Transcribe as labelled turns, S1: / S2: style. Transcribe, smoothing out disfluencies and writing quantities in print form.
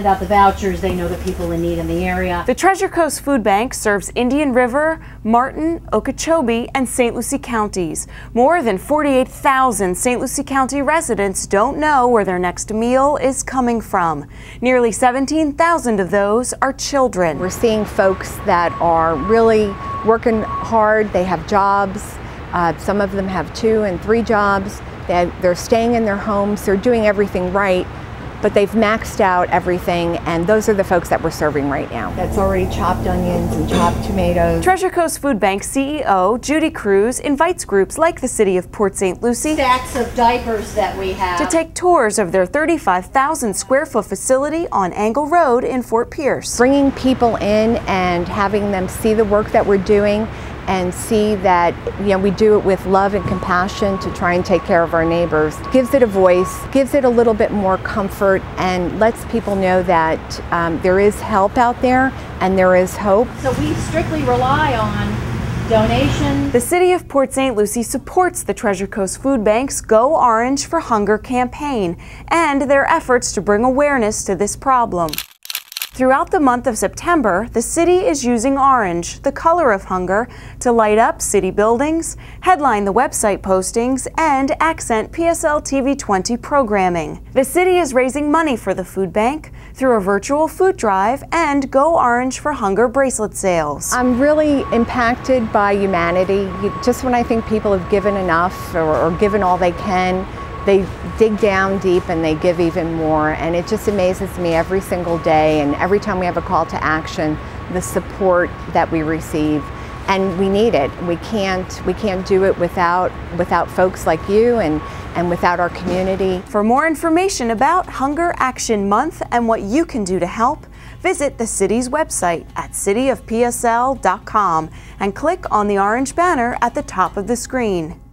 S1: hand out the vouchers. They know the people in need in the area.
S2: The Treasure Coast Food Bank serves Indian River, Martin, Okeechobee, and St. Lucie counties. More than 48,000 St. Lucie County residents don't know where their next meal is coming from. Nearly 17,000 of those are children.
S3: We're seeing folks that are really working hard. They have jobs. Some of them have 2 and 3 jobs. They're staying in their homes. They're doing everything right, but they've maxed out everything, and those are the folks that we're serving right now. That's already chopped onions and chopped tomatoes.
S2: Treasure Coast Food Bank CEO Judy Cruz invites groups like the City of Port St. Lucie
S1: Stacks of diapers that we have
S2: to take tours of their 35,000 square foot facility on Angle Road in Fort Pierce.
S3: Bringing people in and having them see the work that we're doing and see that, you know, we do it with love and compassion to try and take care of our neighbors. Gives it a voice, gives it a little bit more comfort, and lets people know that there is help out there and there is hope.
S1: So we strictly rely on donations.
S2: The City of Port St. Lucie supports the Treasure Coast Food Bank's Go Orange for Hunger campaign and their efforts to bring awareness to this problem. Throughout the month of September, the city is using orange, the color of hunger, to light up city buildings, headline the website postings, and accent PSL TV 20 programming. The city is raising money for the food bank through a virtual food drive and Go Orange for Hunger bracelet sales.
S3: I'm really impacted by humanity. Just when I think people have given enough or given all they can, they dig down deep and they give even more, and it just amazes me every single day, and every time we have a call to action, the support that we receive, and we need it. We can't do it without folks like you and without our community.
S2: For more information about Hunger Action Month and what you can do to help, visit the city's website at cityofpsl.com and click on the orange banner at the top of the screen.